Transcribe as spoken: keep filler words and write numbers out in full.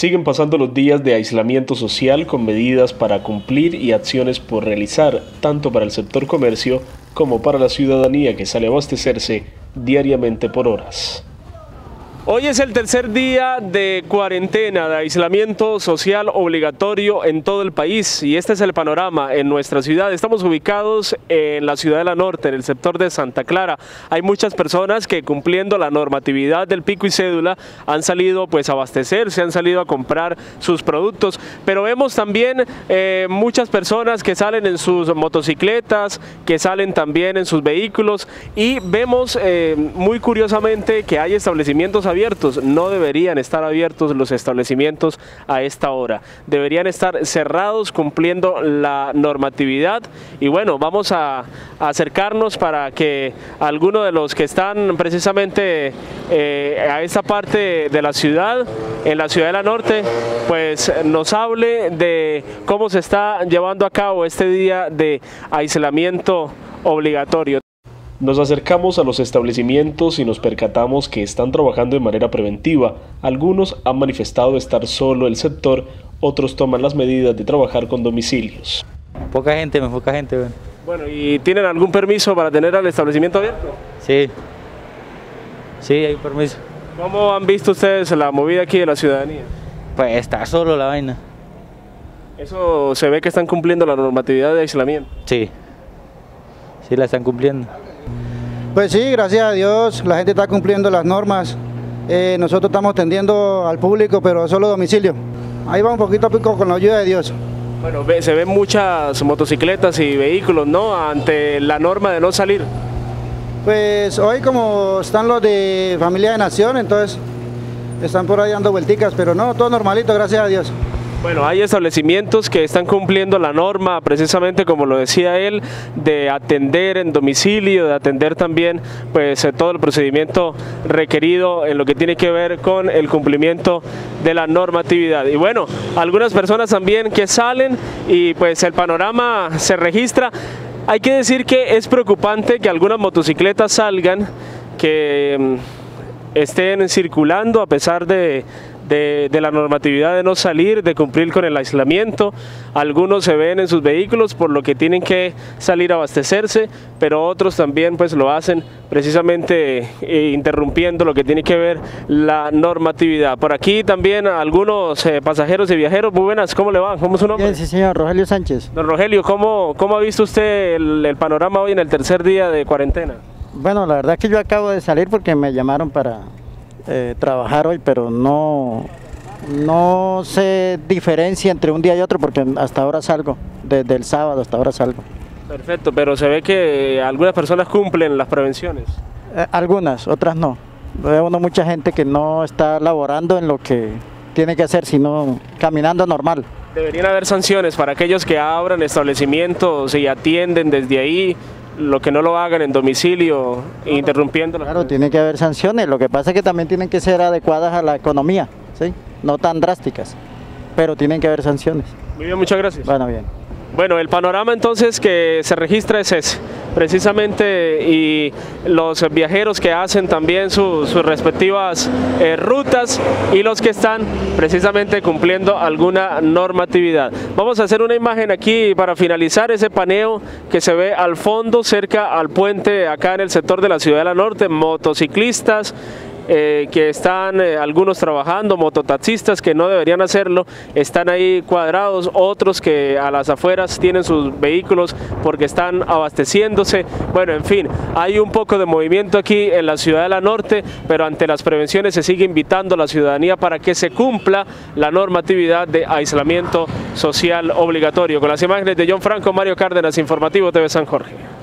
Siguen pasando los días de aislamiento social con medidas para cumplir y acciones por realizar, tanto para el sector comercio como para la ciudadanía que sale a abastecerse diariamente por horas. Hoy es el tercer día de cuarentena, de aislamiento social obligatorio en todo el país, y este es el panorama en nuestra ciudad. Estamos ubicados en la Ciudadela Norte, en el sector de Santa Clara. Hay muchas personas que, cumpliendo la normatividad del pico y cédula, han salido pues a abastecerse, han salido a comprar sus productos, pero vemos también eh, muchas personas que salen en sus motocicletas, que salen también en sus vehículos, y vemos eh, muy curiosamente que hay establecimientos abiertos. No deberían estar abiertos los establecimientos a esta hora, deberían estar cerrados cumpliendo la normatividad. Y bueno, vamos a, a acercarnos para que alguno de los que están precisamente eh, a esta parte de la ciudad, en la Ciudadela Norte, pues nos hable de cómo se está llevando a cabo este día de aislamiento obligatorio. Nos acercamos a los establecimientos y nos percatamos que están trabajando de manera preventiva. Algunos han manifestado estar solo el sector, otros toman las medidas de trabajar con domicilios. Poca gente, muy poca gente. Bueno. Bueno, ¿y tienen algún permiso para tener el establecimiento abierto? Sí, sí, hay un permiso. ¿Cómo han visto ustedes la movida aquí de la ciudadanía? Pues está solo la vaina. ¿Eso se ve que están cumpliendo la normatividad de aislamiento? Sí, sí la están cumpliendo. Pues sí, gracias a Dios, la gente está cumpliendo las normas. Eh, nosotros estamos atendiendo al público, pero solo domicilio. Ahí va un poquito a pico con la ayuda de Dios. Bueno, se ven muchas motocicletas y vehículos, ¿no?, ante la norma de no salir. Pues hoy, como están los de Familia de Nación, entonces están por ahí dando vuelticas, pero no, todo normalito, gracias a Dios. Bueno, hay establecimientos que están cumpliendo la norma, precisamente como lo decía él, de atender en domicilio, de atender también pues todo el procedimiento requerido en lo que tiene que ver con el cumplimiento de la normatividad. Y bueno, algunas personas también que salen y pues el panorama se registra. Hay que decir que es preocupante que algunas motocicletas salgan, que um, estén circulando a pesar de... De, de la normatividad de no salir, de cumplir con el aislamiento. Algunos se ven en sus vehículos por lo que tienen que salir a abastecerse, pero otros también pues lo hacen precisamente eh, interrumpiendo lo que tiene que ver la normatividad. Por aquí también algunos eh, pasajeros y viajeros. Muy buenas, ¿cómo le va? ¿Cómo es su nombre? Bien, sí señor, Rogelio Sánchez. Don Rogelio, ¿cómo, cómo ha visto usted el, el panorama hoy en el tercer día de cuarentena? Bueno, la verdad es que yo acabo de salir porque me llamaron para Eh, trabajar hoy, pero no, no sé diferencia entre un día y otro porque hasta ahora salgo, desde el sábado hasta ahora salgo. Perfecto, pero se ve que algunas personas cumplen las prevenciones. Eh, algunas, otras no. Veo no mucha gente que no está laborando en lo que tiene que hacer, sino caminando normal. Deberían haber sanciones para aquellos que abran establecimientos y atienden desde ahí, lo que no lo hagan en domicilio, claro, interrumpiendo. Claro, tiene que haber sanciones, lo que pasa es que también tienen que ser adecuadas a la economía, ¿sí? No tan drásticas, pero tienen que haber sanciones. Muy bien, muchas gracias. Bueno, bien. Bueno, el panorama entonces que se registra es ese, precisamente, y los viajeros que hacen también su, sus respectivas eh, rutas y los que están precisamente cumpliendo alguna normatividad. Vamos a hacer una imagen aquí para finalizar ese paneo que se ve al fondo cerca al puente acá en el sector de la Ciudadela Norte, motociclistas, Eh, que están eh, algunos trabajando, mototaxistas que no deberían hacerlo, están ahí cuadrados, otros que a las afueras tienen sus vehículos porque están abasteciéndose. Bueno, en fin, hay un poco de movimiento aquí en la Ciudadela Norte, pero ante las prevenciones se sigue invitando a la ciudadanía para que se cumpla la normatividad de aislamiento social obligatorio. Con las imágenes de John Franco, Mario Cárdenas, Informativo T V San Jorge.